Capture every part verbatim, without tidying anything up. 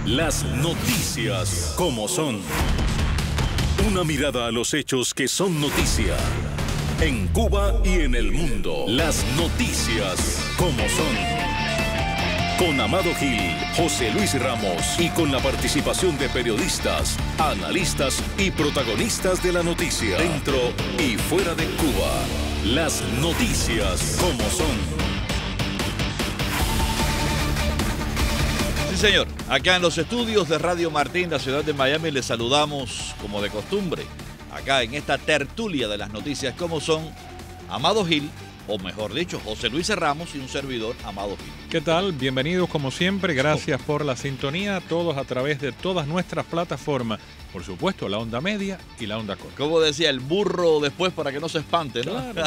Las noticias como son. Una mirada a los hechos que son noticia. En Cuba y en el mundo. Las noticias como son. Con Amado Gil, José Luis Ramos y con la participación de periodistas, analistas y protagonistas de la noticia. Dentro y fuera de Cuba. Las noticias como son. Sí, señor. Acá en los estudios de Radio Martín, la ciudad de Miami, les saludamos como de costumbre. Acá en esta tertulia de las noticias como son, Amado Gil, o mejor dicho, José Luis Ramos y un servidor, Amado Gil. ¿Qué tal? Bienvenidos como siempre. Gracias por la sintonía. Todos a través de todas nuestras plataformas. Por supuesto, la onda media y la onda corta. Como decía, el burro después para que no se espante, ¿no? Claro.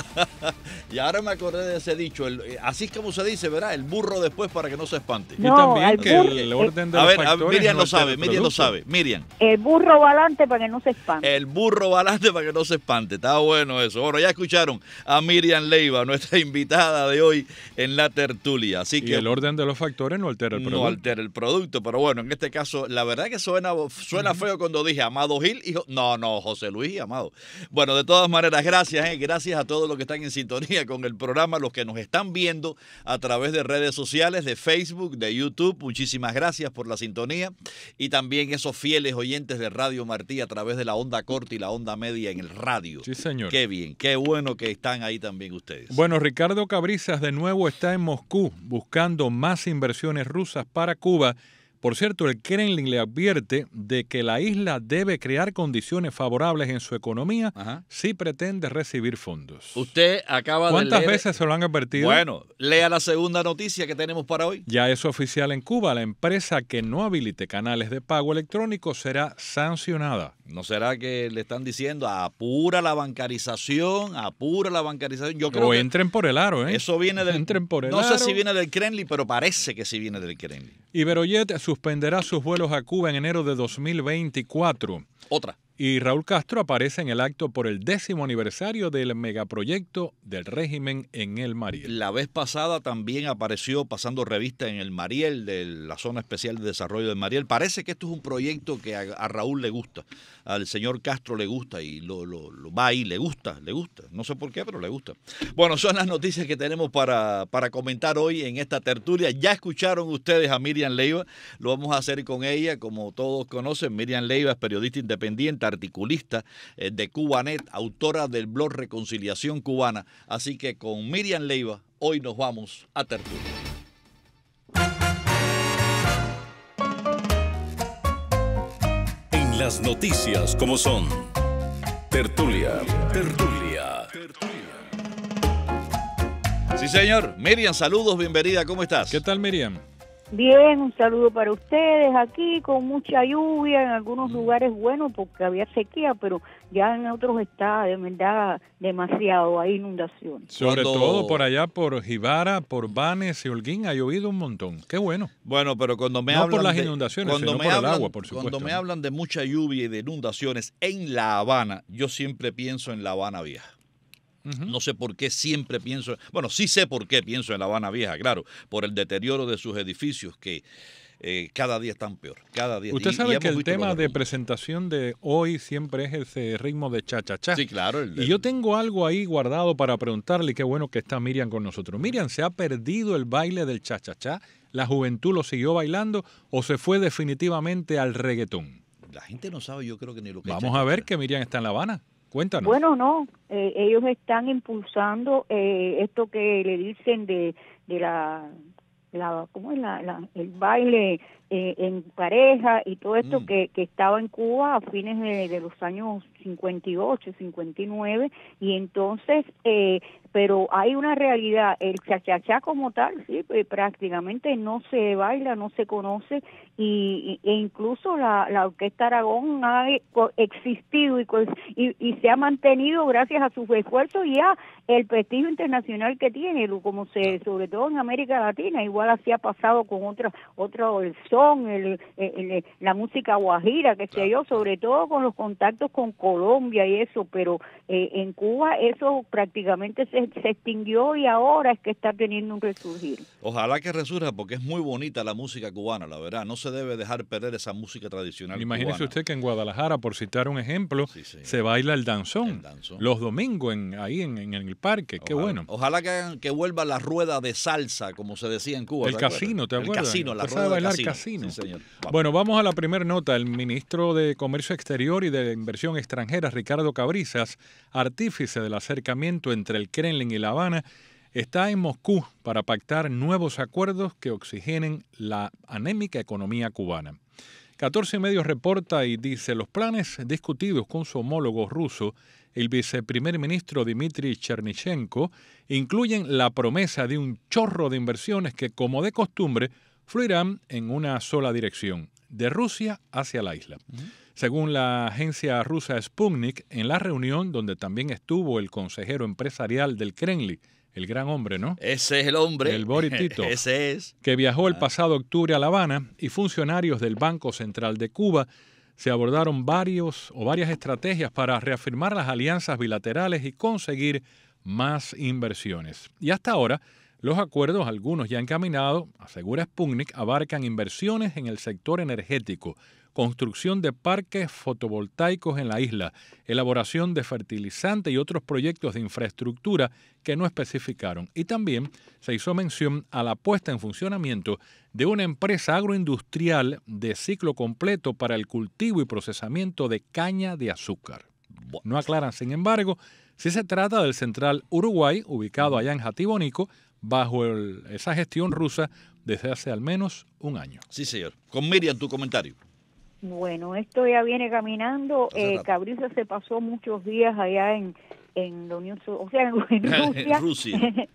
Y ahora me acordé de ese dicho, el, así es como se dice, ¿verdad? El burro después para que no se espante. Y No, también al que burro- el orden de A los ver, a- factores Miriam no lo altera sabe, el Miriam lo producto. sabe. Miriam, El burro va adelante para que no se espante. el burro va adelante para que no se espante. Está bueno eso. Bueno, ya escucharon a Miriam Leiva, nuestra invitada de hoy en la tertulia. Así Y que el orden de los factores no altera el no producto. altera el producto, pero bueno, en este caso, la verdad que suena, suena feo cuando dije Amado Gil y jo- no, no, José Luis y Amado. Bueno, de todas maneras, gracias, eh, gracias a todos los que están en sintonía con el programa, los que nos están viendo a través de redes sociales, de Facebook, de YouTube, muchísimas gracias por la sintonía y también esos fieles oyentes de Radio Martí a través de la onda corta y la onda media en el radio. Sí, señor. Qué bien, qué bueno que están ahí también ustedes. Bueno, Ricardo Cabrizas de nuevo está en Moscú buscando más inversiones rusas para Cuba. Por cierto, el Kremlin le advierte de que la isla debe crear condiciones favorables en su economía Ajá. si pretende recibir fondos. Usted acaba de ¿Cuántas leer... veces se lo han advertido? Bueno, lea la segunda noticia que tenemos para hoy. Ya es oficial en Cuba. La empresa que no habilite canales de pago electrónico será sancionada. ¿No será que le están diciendo apura la bancarización, apura la bancarización? Yo creo O que entren por el aro, ¿eh? eso viene del... Entren por el no aro. sé si viene del Kremlin, pero parece que sí viene del Kremlin. Iberojet suspenderá sus vuelos a Cuba en enero de dos mil veinticuatro. Otra. Y Raúl Castro aparece en el acto por el décimo aniversario del megaproyecto del régimen en el Mariel. La vez pasada también apareció pasando revista en el Mariel, de la Zona Especial de Desarrollo del Mariel. Parece que esto es un proyecto que a, a Raúl le gusta, al señor Castro le gusta y lo, lo, lo va ahí, le gusta, le gusta. No sé por qué, pero le gusta. Bueno, son las noticias que tenemos para, para comentar hoy en esta tertulia. Ya escucharon ustedes a Miriam Leiva, lo vamos a hacer con ella, como todos conocen. Miriam Leiva es periodista independiente, articulista eh, de Cubanet, autora del blog Reconciliación Cubana. Así que con Miriam Leiva, hoy nos vamos a tertulia. En las noticias como son. Tertulia, tertulia. Sí, señor. Miriam, saludos, bienvenida. ¿Cómo estás? ¿Qué tal, Miriam? Bien, un saludo para ustedes aquí con mucha lluvia en algunos lugares, bueno, porque había sequía, pero ya en otros está de verdad demasiado, hay inundaciones. Sobre Cuando- todo por allá, por Jibara, por Banes y Holguín, ha llovido un montón. Qué bueno. Bueno, pero cuando me No hablan por las de, inundaciones, cuando sino me por el hablan, agua, por supuesto, Cuando me ¿no? hablan de mucha lluvia y de inundaciones en La Habana, yo siempre pienso en La Habana Vieja. Ujú. No sé por qué siempre pienso, bueno, sí sé por qué pienso en La Habana Vieja, claro, por el deterioro de sus edificios que eh, cada día están peor, cada día. Usted y- y sabe hemos que el visto tema los de derrumbes. presentación de hoy siempre es ese ritmo de cha-cha-cha. Sí, claro. el- Y yo tengo algo ahí guardado para preguntarle, y qué bueno que está Miriam con nosotros. Miriam, ¿se ha perdido el baile del cha-cha-cha? ¿La juventud lo siguió bailando o se fue definitivamente al reggaetón? La gente no sabe, yo creo que ni lo que es Vamos a ver cha-cha-cha. que Miriam está en La Habana. Cuéntanos. Bueno, no, eh, ellos están impulsando eh, esto que le dicen de, de la, la, ¿cómo es? La, la- el baile eh, en pareja y todo esto Mm. que, que estaba en Cuba a fines de, de los años cincuenta y ocho, cincuenta y nueve, y entonces, eh, pero hay una realidad, el cha-cha-cha como tal, sí, pues, prácticamente no se baila, no se conoce, y, y- e incluso la, la Orquesta Aragón ha co- existido y, co- y, y se ha mantenido gracias a sus esfuerzos y a el prestigio internacional que tiene, lo- como se, sobre todo en América Latina, igual así ha pasado con otra, otro, el son, el, el, el, la música guajira, que sé yo, sobre todo con los contactos con Colombia y eso, pero eh, en Cuba eso prácticamente se, se extinguió y ahora es que está teniendo un resurgir. Ojalá que resurja porque es muy bonita la música cubana, la verdad. No se debe dejar perder esa música tradicional. Imagínese cubana. usted que en Guadalajara, por citar un ejemplo, sí, sí. se baila el danzón, el danzón. los domingos en, ahí en, en el parque. Qué ojalá, bueno. Ojalá que, hagan, que vuelva la rueda de salsa, como se decía en Cuba. El casino, ¿te acuerdas? El casino, la Usted rueda sabe bailar casino. casino. Sí, señor. Vamos. Bueno, vamos a la primera nota. El ministro de Comercio Exterior y de Inversión Extranjera, Ricardo Cabrizas, artífice del acercamiento entre el Kremlin y La Habana, está en Moscú para pactar nuevos acuerdos que oxigenen la anémica economía cubana. catorce Medios reporta y dice, los planes discutidos con su homólogo ruso, el viceprimer ministro Dmitry Chernychenko, incluyen la promesa de un chorro de inversiones que, como de costumbre, fluirán en una sola dirección, de Rusia hacia la isla. Uh-huh. Según la agencia rusa Sputnik, en la reunión donde también estuvo el consejero empresarial del Kremlin, el gran hombre, ¿no? Ese es el hombre. El Boris Titov. Ese es. Que viajó el pasado octubre a La Habana, y funcionarios del Banco Central de Cuba se abordaron varios o varias estrategias para reafirmar las alianzas bilaterales y conseguir más inversiones. Y hasta ahora, los acuerdos, algunos ya encaminados, asegura Sputnik, abarcan inversiones en el sector energético, construcción de parques fotovoltaicos en la isla, elaboración de fertilizante y otros proyectos de infraestructura que no especificaron. Y también se hizo mención a la puesta en funcionamiento de una empresa agroindustrial de ciclo completo para el cultivo y procesamiento de caña de azúcar. No aclaran, sin embargo, si se trata del Central Uruguay, ubicado allá en Jatibonico, bajo el, esa gestión rusa desde hace al menos un año. Sí, señor. Con Miriam, tu comentario. Bueno, esto ya viene caminando. Eh, Cabrizas se pasó muchos días allá en, en la Unión, o sea, en, en Rusia. Rusia.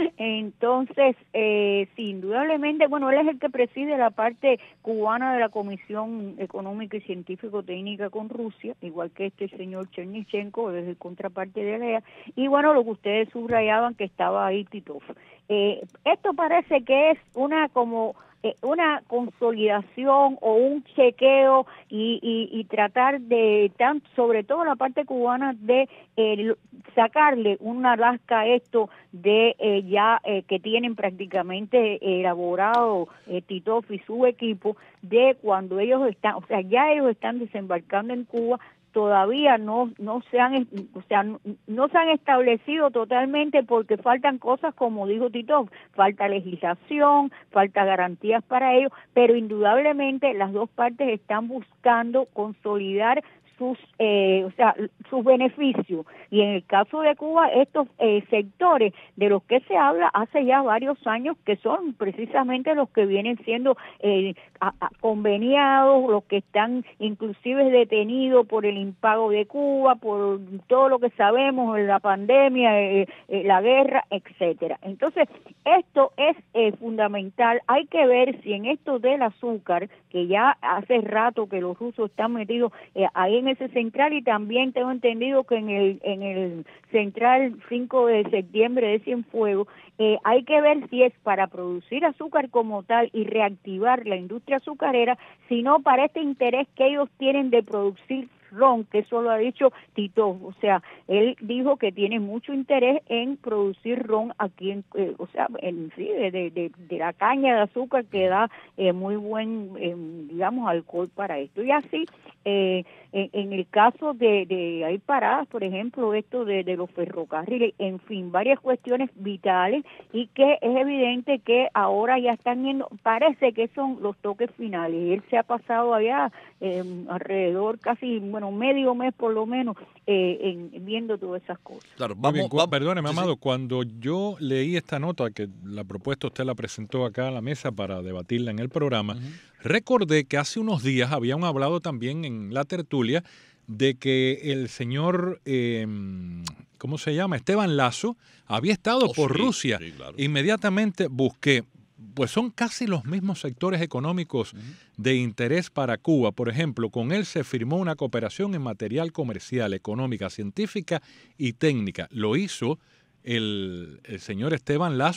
Entonces, eh, sí, indudablemente, bueno, él es el que preside la parte cubana de la Comisión Económica y Científico-Técnica con Rusia, igual que este señor Chernychenko, desde el contraparte de la E A, y bueno, lo que ustedes subrayaban que estaba ahí Titov. Eh, esto parece que es una como eh, una consolidación o un chequeo y, y, y tratar de, tan, sobre todo la parte cubana, de eh, sacarle una lasca a esto de eh, ya eh, que tienen prácticamente elaborado eh, Titov y su equipo, de cuando ellos están, o sea, ya ellos están desembarcando en Cuba. Todavía no no se han o sea no, no se han establecido totalmente porque faltan cosas, como dijo Titov, falta legislación, falta garantías para ello, pero indudablemente las dos partes están buscando consolidar sus eh, o sea sus beneficios, y en el caso de Cuba estos eh, sectores de los que se habla hace ya varios años, que son precisamente los que vienen siendo eh, a, a conveniados, los que están inclusive detenidos por el impago de Cuba, por todo lo que sabemos, la pandemia, eh, eh, la guerra, etcétera. Entonces esto es eh, fundamental. Hay que ver si en esto del azúcar, que ya hace rato que los rusos están metidos eh, ahí en ese central, y también tengo entendido que en el en el central cinco de septiembre de Cienfuegos, eh, hay que ver si es para producir azúcar como tal y reactivar la industria azucarera, sino para este interés que ellos tienen de producir ron, que eso lo ha dicho Titov. O sea, él dijo que tiene mucho interés en producir ron aquí, en, eh, o sea, en sí, de, de, de, de la caña de azúcar, que da eh, muy buen, eh, digamos, alcohol para esto. Y así, eh, en, en el caso de, de hay paradas, por ejemplo, esto de, de los ferrocarriles, en fin, varias cuestiones vitales, y que es evidente que ahora ya están yendo, parece que son los toques finales. Él se ha pasado allá eh, alrededor casi, bueno, medio mes por lo menos, eh, en, viendo todas esas cosas. Claro, vamos, bien, vamos, perdóneme, sí, Amado, sí. cuando yo leí esta nota, que la propuesta usted la presentó acá a la mesa para debatirla en el programa, uh-huh. recordé que hace unos días habían hablado también en la tertulia de que el señor, eh, ¿cómo se llama? Esteban Lazo había estado oh, por sí, Rusia. Sí, claro. Inmediatamente busqué. Pues son casi los mismos sectores económicos uh-huh. de interés para Cuba. Por ejemplo, con él se firmó una cooperación en material comercial, económica, científica y técnica. Lo hizo el, el señor Esteban Lazo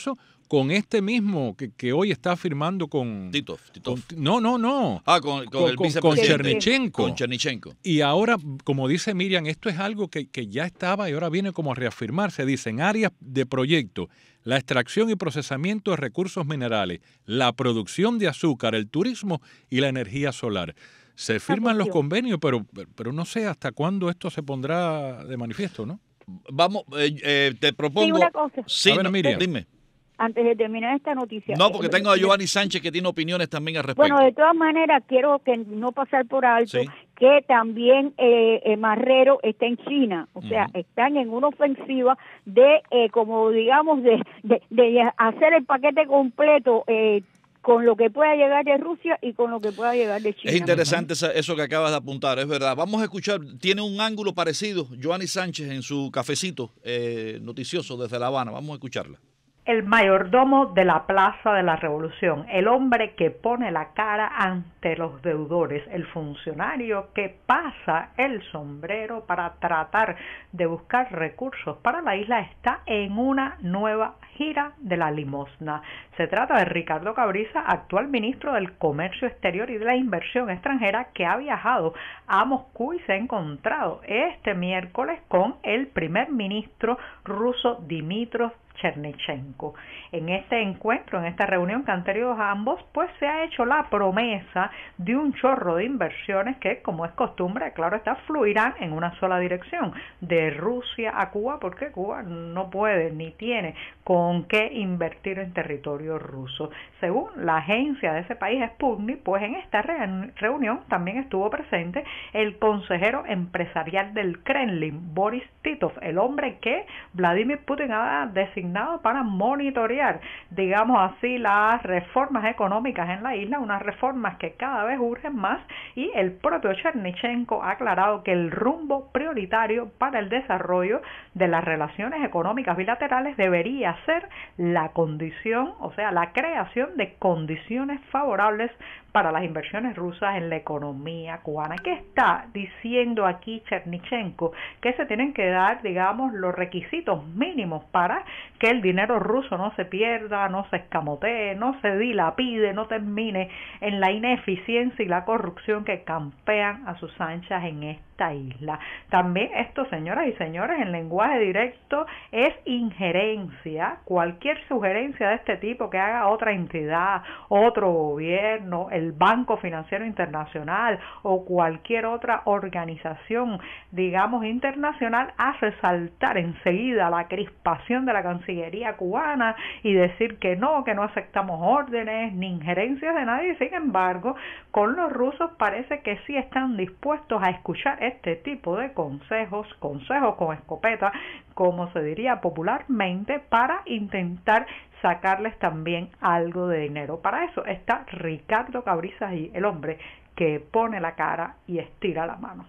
con este mismo que, que hoy está firmando con... Titov, Titov. Con, no, no, no. Ah, con, con, con el con, vicepresidente. con Chernichenko. Con Chernichenko. Y ahora, como dice Miriam, esto es algo que, que ya estaba y ahora viene como a reafirmarse. Dicen áreas de proyecto, la extracción y procesamiento de recursos minerales, la producción de azúcar, el turismo y la energía solar. Se firman los convenios, pero, pero no sé hasta cuándo esto se pondrá de manifiesto, ¿no? Vamos, eh, eh, te propongo... Sí, una cosa. Sí, a ver, no, Miriam. Dime. Antes de terminar esta noticia. No, porque tengo a Giovanni Sánchez que tiene opiniones también al respecto. Bueno, de todas maneras, quiero que no pasar por alto Sí. que también eh, eh, Marrero está en China, o sea, Ujú. están en una ofensiva de, eh, como digamos, de, de, de hacer el paquete completo eh, con lo que pueda llegar de Rusia y con lo que pueda llegar de China. Es interesante esa- eso que acabas de apuntar, es verdad. Vamos a escuchar, tiene un ángulo parecido, Giovanni Sánchez en su cafecito eh, noticioso desde La Habana. Vamos a escucharla. El mayordomo de la Plaza de la Revolución, el hombre que pone la cara ante los deudores, el funcionario que pasa el sombrero para tratar de buscar recursos para la isla, está en una nueva gira de la limosna. Se trata de Ricardo Cabriza, actual ministro del Comercio Exterior y de la Inversión Extranjera, que ha viajado a Moscú y se ha encontrado este miércoles con el primer ministro ruso Dmitry Chernichenko. En este encuentro, en esta reunión que han tenido ambos, pues se ha hecho la promesa de un chorro de inversiones que, como es costumbre, claro está, fluirán en una sola dirección, de Rusia a Cuba, porque Cuba no puede ni tiene con qué invertir en territorio ruso. Según la agencia de ese país, Sputnik, pues en esta re- reunión también estuvo presente el consejero empresarial del Kremlin, Boris Titov, el hombre que Vladimir Putin ha designado para monitorear, digamos así, las reformas económicas en la isla, unas reformas que cada vez urgen más, y el propio Chernichenko ha aclarado que el rumbo prioritario para el desarrollo de las relaciones económicas bilaterales debería ser la condición, o sea, la creación de condiciones favorables para las inversiones rusas en la economía cubana. ¿Qué está diciendo aquí Chernichenko? Que se tienen que dar, digamos, los requisitos mínimos para que el dinero ruso no se pierda, no se escamotee, no se dilapide, no termine en la ineficiencia y la corrupción que campean a sus anchas en esta isla. También esto, señoras y señores, en lenguaje directo es injerencia. Cualquier sugerencia de este tipo que haga otra entidad, otro gobierno, el Banco Financiero Internacional o cualquier otra organización, digamos, internacional, hace saltar enseguida la crispación de la Cancillería cubana y decir que no, que no aceptamos órdenes ni injerencias de nadie. Sin embargo, con los rusos parece que sí están dispuestos a escuchar este tipo de consejos, consejos con escopeta, como se diría popularmente, para intentar sacarles también algo de dinero. Para eso está Ricardo Cabriza ahí, el hombre que pone la cara y estira la mano.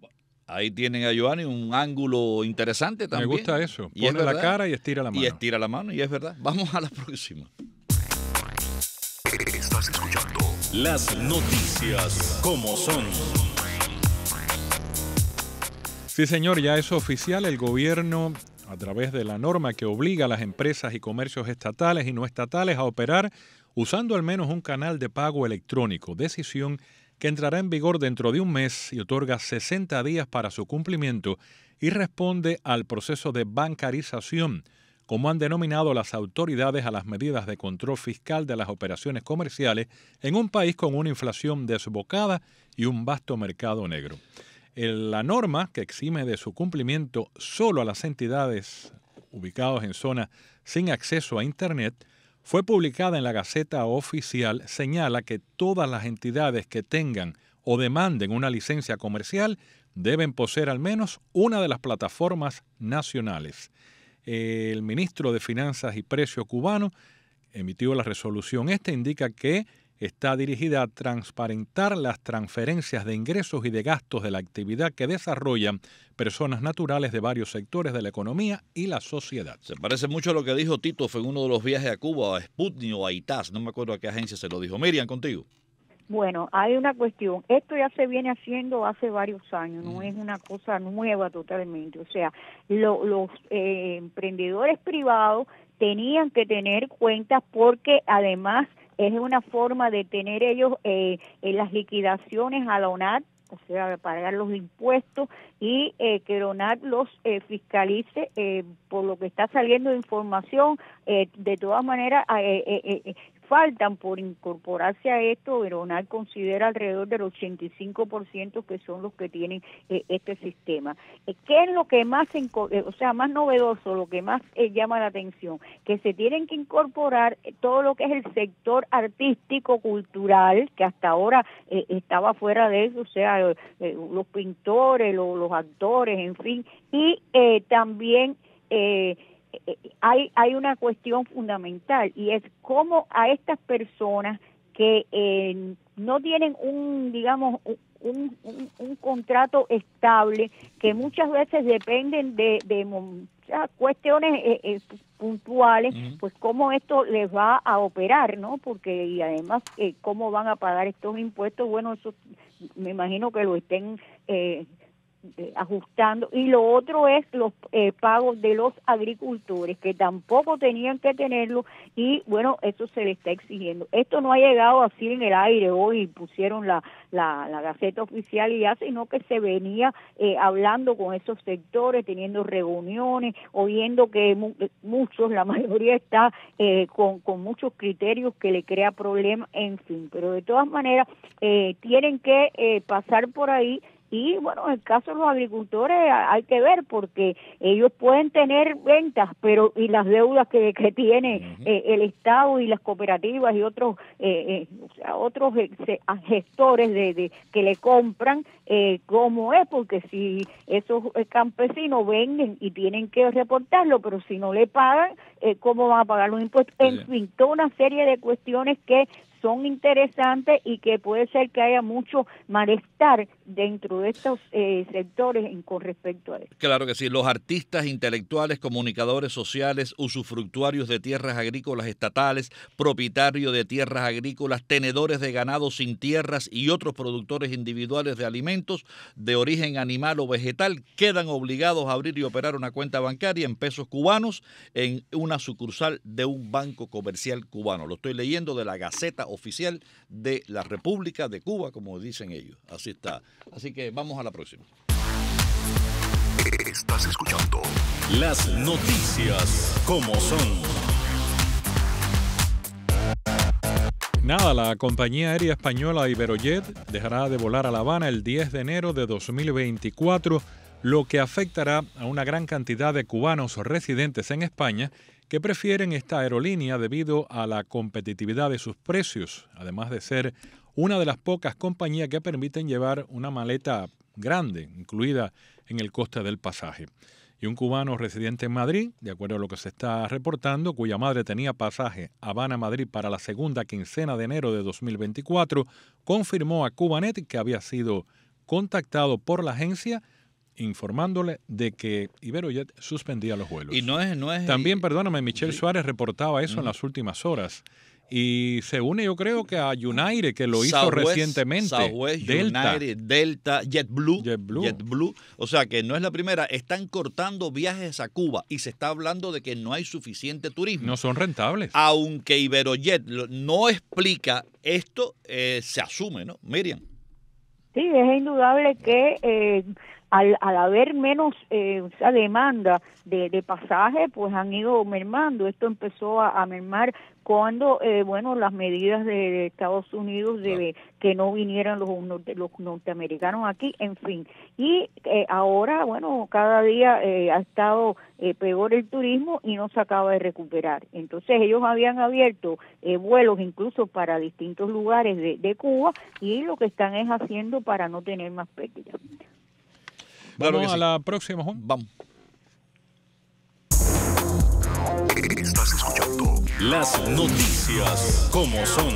Ahí tienen a Giovanni un ángulo interesante también. Me gusta eso. Y es Pone la verdad. cara y estira la mano. Y estira la mano, y es verdad. Vamos a la próxima. Estás escuchando las noticias como son. Sí, señor, ya es oficial. El gobierno, a través de la norma que obliga a las empresas y comercios estatales y no estatales a operar usando al menos un canal de pago electrónico, decisión que entrará en vigor dentro de un mes y otorga sesenta días para su cumplimiento y responde al proceso de bancarización, como han denominado las autoridades a las medidas de control fiscal de las operaciones comerciales en un país con una inflación desbocada y un vasto mercado negro. La norma, que exime de su cumplimiento solo a las entidades ubicadas en zonas sin acceso a Internet, fue publicada en la Gaceta Oficial, señala que todas las entidades que tengan o demanden una licencia comercial deben poseer al menos una de las plataformas nacionales. El ministro de Finanzas y Precio cubano emitió la resolución. Esta indica que está dirigida a transparentar las transferencias de ingresos y de gastos de la actividad que desarrollan personas naturales de varios sectores de la economía y la sociedad. Se parece mucho a lo que dijo Tito en uno de los viajes a Cuba, a Sputnik o a I T A S, no me acuerdo a qué agencia se lo dijo. Miriam, contigo. Bueno, hay una cuestión. Esto ya se viene haciendo hace varios años, no es una cosa nueva totalmente. O sea, lo, los eh, emprendedores privados tenían que tener cuentas porque además es una forma de tener ellos eh, en las liquidaciones a la O N A T, o sea, de pagar los impuestos y eh, que la O N A T los eh, fiscalice eh, por lo que está saliendo de información. Eh, de todas maneras, eh, eh, eh, faltan por incorporarse a esto, pero O N A T considera alrededor del ochenta y cinco por ciento que son los que tienen eh, este sistema. Eh, ¿Qué es lo que más, eh, o sea, más novedoso, lo que más eh, llama la atención? Que se tienen que incorporar todo lo que es el sector artístico, cultural, que hasta ahora eh, estaba fuera de eso, o sea, eh, los pintores, los, los actores, en fin, y eh, también eh, hay hay una cuestión fundamental y es cómo a estas personas que eh, no tienen un, digamos, un, un, un contrato estable, que muchas veces dependen de, de o sea, cuestiones eh, eh, puntuales, uh-huh. pues cómo esto les va a operar, ¿no? Porque y además eh, cómo van a pagar estos impuestos, bueno, eso me imagino que lo estén eh, Eh, ajustando, y lo otro es los eh, pagos de los agricultores que tampoco tenían que tenerlo y bueno, eso se le está exigiendo. Esto no ha llegado así en el aire, hoy pusieron la, la, la Gaceta Oficial y ya, sino que se venía eh, hablando con esos sectores, teniendo reuniones, oyendo que mu muchos, la mayoría está eh, con, con muchos criterios que le crea problemas, en fin, pero de todas maneras eh, tienen que eh, pasar por ahí. Y bueno, en el caso de los agricultores hay que ver porque ellos pueden tener ventas, pero y las deudas que, que tiene uh-huh. eh, el Estado y las cooperativas y otros eh, eh, o sea, otros gestores de, de que le compran, eh, ¿cómo es? Porque si esos campesinos venden y tienen que reportarlo, pero si no le pagan, eh, ¿cómo van a pagar los impuestos? Uh-huh. En fin, toda una serie de cuestiones que son interesantes y que puede ser que haya mucho malestar dentro de estos eh, sectores en, con respecto a esto. Claro que sí, los artistas, intelectuales, comunicadores sociales, usufructuarios de tierras agrícolas estatales, propietarios de tierras agrícolas, tenedores de ganado sin tierras y otros productores individuales de alimentos de origen animal o vegetal quedan obligados a abrir y operar una cuenta bancaria en pesos cubanos en una sucursal de un banco comercial cubano. Lo estoy leyendo de la Gaceta Oficial de la República de Cuba, como dicen ellos. Así está. Así que vamos a la próxima. Estás escuchando las noticias como son. Nada, la compañía aérea española Iberojet dejará de volar a La Habana el diez de enero de dos mil veinticuatro, lo que afectará a una gran cantidad de cubanos residentes en España que prefieren esta aerolínea debido a la competitividad de sus precios, además de ser una de las pocas compañías que permiten llevar una maleta grande, incluida en el coste del pasaje. Y un cubano residente en Madrid, de acuerdo a lo que se está reportando, cuya madre tenía pasaje Habana-Madrid para la segunda quincena de enero de dos mil veinticuatro, confirmó a Cubanet que había sido contactado por la agencia informándole de que Iberojet suspendía los vuelos. Y no es, no es También, perdóname, Michelle sí. Suárez reportaba eso mm. en las últimas horas. Y se une, yo creo que a United, que lo hizo Southwest, recientemente. Southwest, Delta. United, Delta, JetBlue, JetBlue. JetBlue. O sea que no es la primera. Están cortando viajes a Cuba y se está hablando de que no hay suficiente turismo. No son rentables. Aunque Iberojet no explica esto, eh, se asume, ¿no? Miriam. Sí, es indudable que eh, al, al haber menos eh, o sea, demanda de, de pasaje, pues han ido mermando. Esto empezó a, a mermar cuando, eh, bueno, las medidas de, de Estados Unidos de claro. que no vinieran los, los norteamericanos aquí, en fin. Y eh, ahora, bueno, cada día eh, ha estado eh, peor el turismo y no se acaba de recuperar. Entonces ellos habían abierto eh, vuelos incluso para distintos lugares de, de Cuba y lo que están es haciendo para no tener más pérdidas. Vamos claro a sí. la próxima, Juan. Vamos. Estás escuchando las noticias como son.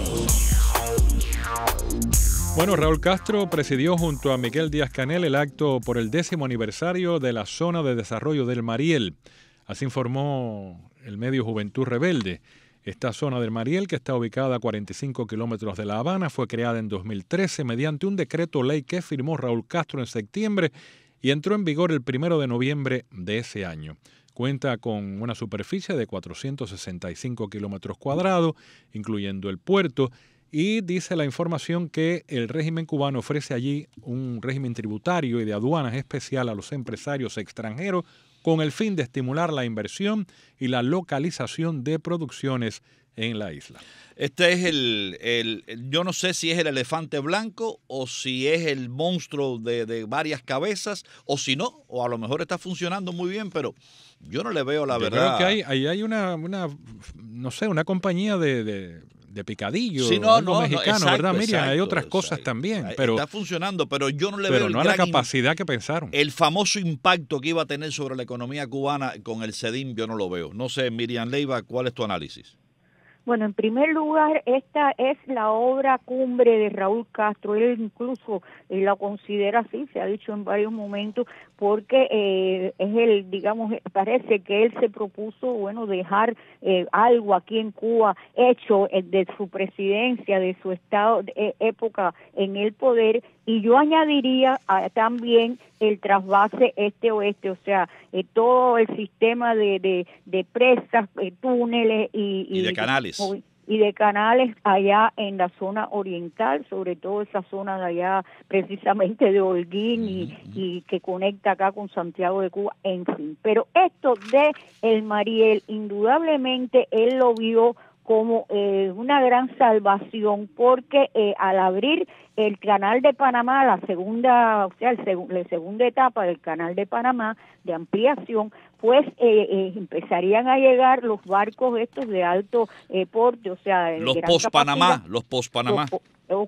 Bueno, Raúl Castro presidió junto a Miguel Díaz-Canel el acto por el décimo aniversario de la Zona de Desarrollo del Mariel. Así informó el medio Juventud Rebelde. Esta zona del Mariel, que está ubicada a cuarenta y cinco kilómetros de La Habana, fue creada en dos mil trece mediante un decreto ley que firmó Raúl Castro en septiembre y entró en vigor el primero de noviembre de ese año. Cuenta con una superficie de cuatrocientos sesenta y cinco kilómetros cuadrados, incluyendo el puerto, y dice la información que el régimen cubano ofrece allí un régimen tributario y de aduanas especial a los empresarios extranjeros con el fin de estimular la inversión y la localización de producciones en la isla. Este es el, el, el yo no sé si es el elefante blanco o si es el monstruo de, de varias cabezas o si no, o a lo mejor está funcionando muy bien, pero yo no le veo la Yo verdad. Creo que hay, ahí hay una, una, no sé, una compañía de, de, de picadillo, sí, no, algo no, mexicano, no, exacto, ¿verdad, Miriam? exacto, hay otras exacto. cosas también, pero está funcionando, pero yo no le pero veo el no a la gran capacidad que pensaron. El famoso impacto que iba a tener sobre la economía cubana con el CEDIM, yo no lo veo. No sé, Miriam Leiva, ¿cuál es tu análisis? Bueno, en primer lugar, esta es la obra cumbre de Raúl Castro. Él incluso eh, la considera así, se ha dicho en varios momentos, porque eh, es el, digamos, parece que él se propuso, bueno, dejar eh, algo aquí en Cuba hecho eh, de su presidencia, de su estado, de, eh, época en el poder. Y yo añadiría ah, también el trasvase este-oeste, o sea, eh, todo el sistema de, de, de presas, eh, túneles y, y, y de canales. Y, y de canales allá en la zona oriental, sobre todo esa zona de allá precisamente de Holguín, uh-huh, y, uh-huh. y que conecta acá con Santiago de Cuba, en fin. Pero esto de el Mariel, indudablemente él lo vio como eh, una gran salvación, porque eh, al abrir el canal de Panamá, la segunda, o sea, el seg- la segunda etapa del canal de Panamá de ampliación, pues eh, eh, empezarían a llegar los barcos estos de alto eh, porte, o sea, los gran post-Panamá, capacidad, los post-Panamá. Los,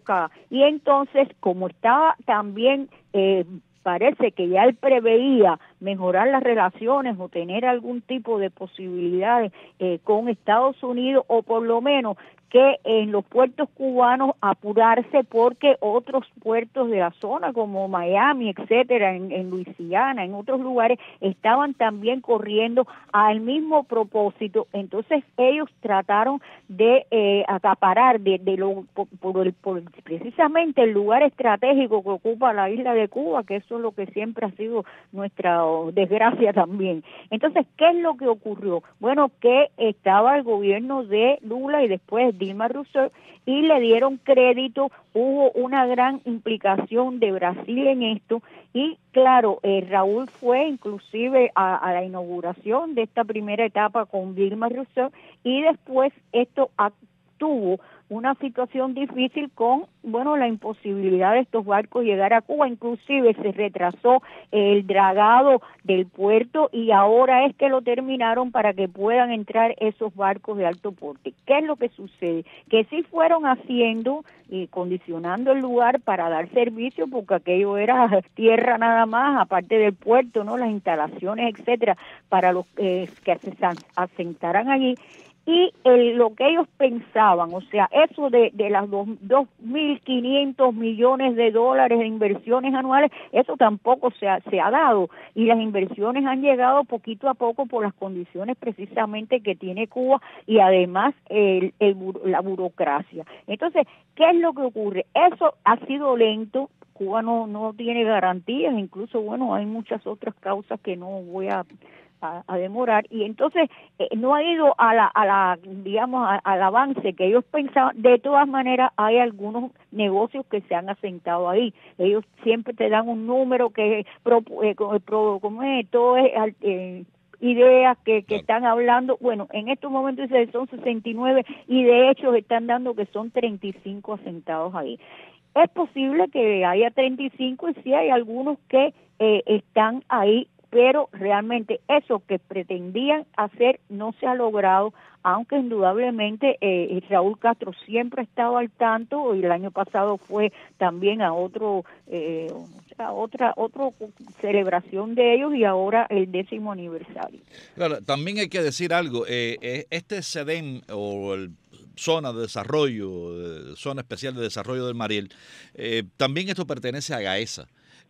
y entonces, como estaba también eh, parece que ya él preveía mejorar las relaciones o tener algún tipo de posibilidades eh, con Estados Unidos, o por lo menos que en los puertos cubanos apurarse, porque otros puertos de la zona como Miami, etcétera, en, en Luisiana, en otros lugares, estaban también corriendo al mismo propósito. Entonces ellos trataron de eh, acaparar de, de lo, por, por el, por precisamente el lugar estratégico que ocupa la isla de Cuba, que eso es lo que siempre ha sido nuestra desgracia también. Entonces, ¿qué es lo que ocurrió? Bueno, que estaba el gobierno de Lula y después Dilma Rousseff, y le dieron crédito, hubo una gran implicación de Brasil en esto, y claro, eh, Raúl fue inclusive a, a la inauguración de esta primera etapa con Dilma Rousseff, y después esto tuvo una situación difícil con, bueno, la imposibilidad de estos barcos llegar a Cuba, inclusive se retrasó el dragado del puerto y ahora es que lo terminaron para que puedan entrar esos barcos de alto porte. ¿Qué es lo que sucede? Que sí fueron haciendo y condicionando el lugar para dar servicio, porque aquello era tierra nada más, aparte del puerto, ¿no? Las instalaciones, etcétera, para los eh, que se asentaran allí. Y el, lo que ellos pensaban, o sea, eso de, de las dos mil quinientos millones de dólares de inversiones anuales, eso tampoco se ha, se ha dado, y las inversiones han llegado poquito a poco por las condiciones precisamente que tiene Cuba, y además el, el, la burocracia. Entonces, ¿qué es lo que ocurre? Eso ha sido lento. Cuba no, no tiene garantías, incluso, bueno, hay muchas otras causas que no voy a A, a demorar, y entonces eh, no ha ido a la, a la digamos, a, al avance que ellos pensaban. De todas maneras, hay algunos negocios que se han asentado ahí. Ellos siempre te dan un número que pro, eh, pro, como es, todo es eh, ideas que, que están hablando. Bueno, en estos momentos son sesenta y nueve, y de hecho están dando que son treinta y cinco asentados ahí. Es posible que haya treinta y cinco, y sí hay algunos que eh, están ahí, pero realmente eso que pretendían hacer no se ha logrado, aunque indudablemente eh, Raúl Castro siempre ha estado al tanto, y el año pasado fue también a otro, eh, a otra otra celebración de ellos, y ahora el décimo aniversario. Claro, también hay que decir algo, eh, este CEDEM o el zona de desarrollo, zona especial de desarrollo del Mariel, eh, también esto pertenece a GAESA.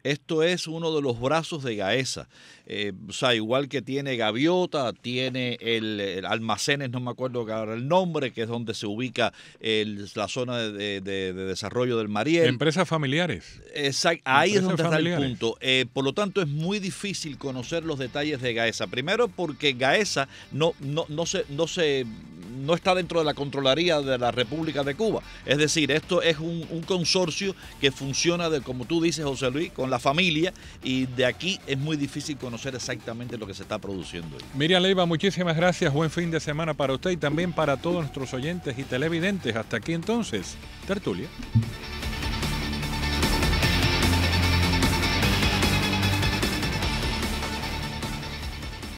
Esto es uno de los brazos de Gaesa. Eh, o sea, igual que tiene Gaviota, tiene el, el Almacenes, no me acuerdo ahora el nombre, que es donde se ubica el, la zona de, de, de desarrollo del Mariel. Empresas familiares. Exacto, ahí Empresas es donde familiares. está el punto. Eh, por lo tanto, es muy difícil conocer los detalles de Gaesa. Primero porque Gaesa no, no, no se... No se no está dentro de la Contraloría de la República de Cuba. Es decir, esto es un, un consorcio que funciona, de, como tú dices, José Luis, con la familia, y de aquí es muy difícil conocer exactamente lo que se está produciendo. Miriam Leiva, muchísimas gracias. Buen fin de semana para usted y también para todos nuestros oyentes y televidentes. Hasta aquí entonces, Tertulia.